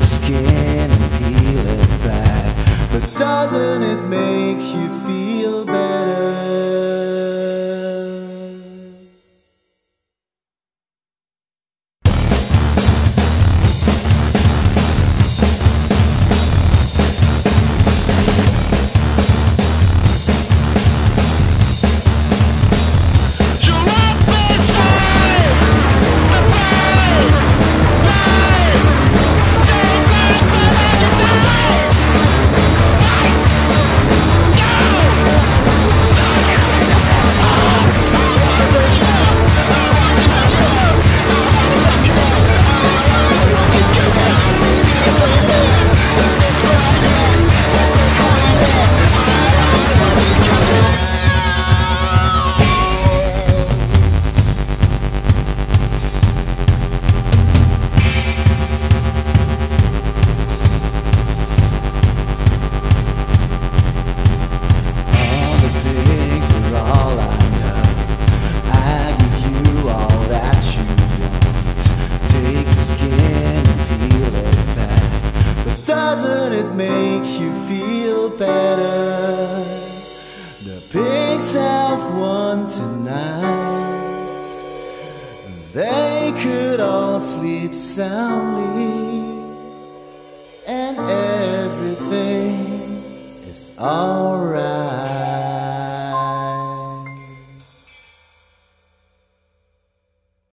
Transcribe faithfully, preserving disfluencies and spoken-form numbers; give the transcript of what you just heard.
the skin and peel it back, but doesn't it make you feel better? Makes you feel better. The pigs have won tonight. They could all sleep soundly, and everything is alright.